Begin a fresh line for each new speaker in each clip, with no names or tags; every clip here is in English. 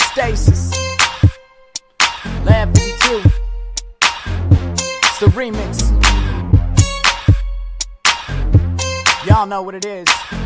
Stasis, Lab 52. It's the remix. Y'all know what it is.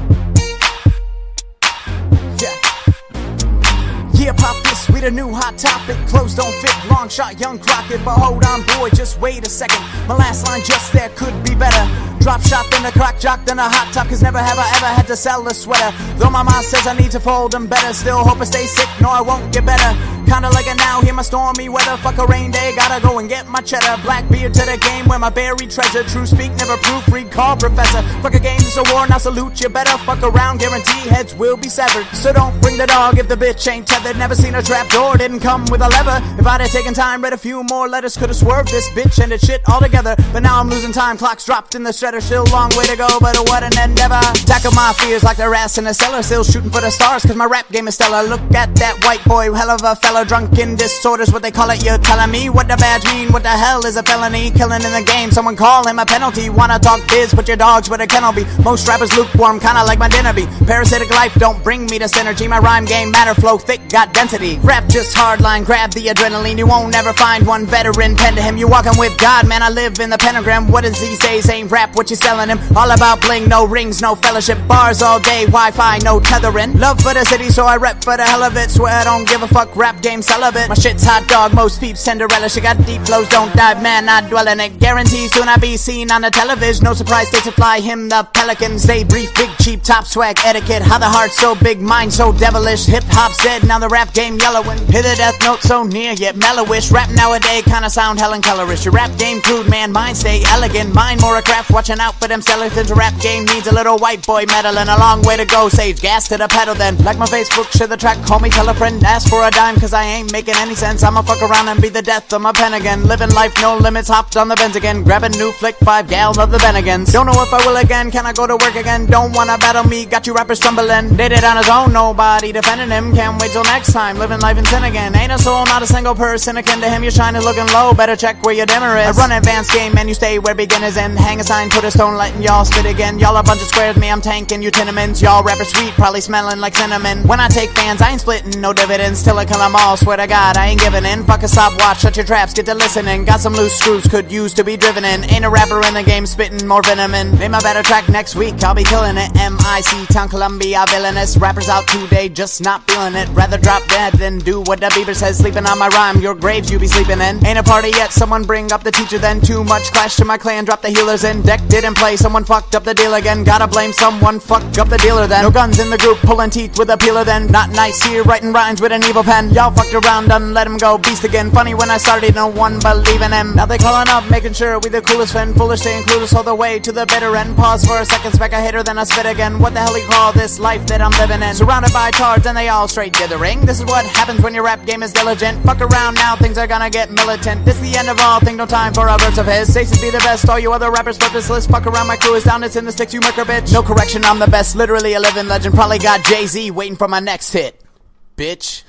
Yeah, pop this, we the new hot topic. Clothes don't fit, long shot, young Crockett. But hold on, boy, just wait a second. My last line just there could be better. Drop shot, then a crack jock, then a hot top. Cause never have I ever had to sell a sweater. Though my mom says I need to fold them better. Still hope I stay sick, no I won't get better. Kinda like it now, hear my stormy weather. Fuck a rain day, gotta go and get my cheddar. Black beard to the game, where my buried treasure. True speak, never proofread, call professor. Fuck a game, it's a war, now salute you better. Fuck around, guarantee heads will be severed. So don't bring the dog if the bitch ain't tethered. Never seen a trap door, didn't come with a lever. If I'd have taken time, read a few more letters, could've swerved this bitch and it shit altogether. But now I'm losing time, clock's dropped in the shredder. Still long way to go, but what an endeavor. Tackle my fears like they're ass in a cellar. Still shooting for the stars, cause my rap game is stellar. Look at that white boy, hell of a fella. Drunk in disorders, what they call it. You're telling me what the badge mean? What the hell is a felony? Killing in the game, someone call him a penalty. Wanna talk biz, put your dogs where the kennel be. Most rappers lukewarm, kinda like my dinner be. Parasitic life, don't bring me to synergy. My rhyme game, matter flow thick, got density. Rap just hardline, grab the adrenaline. You won't ever find one veteran pen to him. You walking with God, man, I live in the pentagram. What is these days, ain't rap what you selling him. All about bling, no rings, no fellowship. Bars all day, Wi-Fi, no tethering. Love for the city, so I rep for the hell of it. Swear I don't give a fuck, rap game celibate. My shit's hot dog, most peeps Cinderella. She got deep flows, don't dive, man, I dwell in it. Guarantees to not be seen on the television. No surprise, they to fly him the pelicans. They brief, big, cheap, top swag, etiquette. How the heart so big, mind so devilish. Hip-hop's dead, now the rap game yellowing. Hit the death note so near, yet mellowish. Rap nowadays kinda sound Helen Kellerish. Your rap game crude, man, mine stay elegant. Mine more a craft, watching out for them skeletons. A rap game needs a little white boy meddling. A long way to go, sage gas to the pedal then. Like my Facebook, share the track, call me, tell a friend. Ask for a dime, cause I ain't making any sense. I'ma fuck around and be the death of my pen again. Living life, no limits, hopped on the Benz again. Grab a new flick, 5 gallons of the Bennigan's. Don't know if I will again, can I go to work again? Don't wanna battle me, got you rappers stumbling. Did it on his own, nobody defending him. Can't wait till next time, living life in sin again. Ain't a soul, not a single person akin to him. Your shine is looking low, better check where your dimmer is. I run advanced game and you stay where beginners end. Hang a sign, put a stone, letting y'all spit again. Y'all a bunch of squares, me I'm tanking you tenements. Y'all rappers sweet, probably smelling like cinnamon. When I take fans, I ain't splitting no dividends. Till I kill them all, swear to God, I ain't giving in. Fuck a stopwatch, shut your traps, get to listening. Got some loose screws, could use to be driven in. Ain't a rapper in the game, spitting more venom in. Name a better track next week, I'll be killing it. MIC, Town Columbia, villainous. Rappers out today, just not feeling it. Rather drop dead than do what the Bieber says. Sleeping on my rhyme, your graves you be sleeping in. Ain't a party yet, someone bring up the teacher then. Too much clash to my clan, drop the healers in. Deck didn't play, someone fucked up the deal again. Gotta blame someone, fuck up the dealer then. No guns in the group, pulling teeth with a peeler then. Not nice here, writing rhymes with an evil pen. Y'all fucked around, done let him go, beast again. Funny when I started, no one believing him. Now they calling up, making sure we the coolest friend. Foolish staying clueless all the way to the bitter end. Pause for a second, spec a hitter, then I spit again. What the hell you call this life that I'm living in? Surrounded by tards and they all straight dithering. This is what happens when your rap game is diligent. Fuck around now, things are gonna get militant. This the end of all, think no time for a verse of his. Stasis be the best, all you other rappers purposeless. Fuck around, my crew is down, it's in the sticks, you murker bitch. No correction, I'm the best, literally a living legend. Probably got Jay-Z waiting for my next hit, bitch.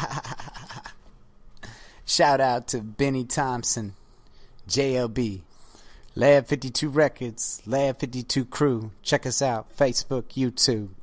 Shout out to Benny Thompson, JLB, Lab 52 Records, Lab 52 Crew. Check us out, Facebook, YouTube.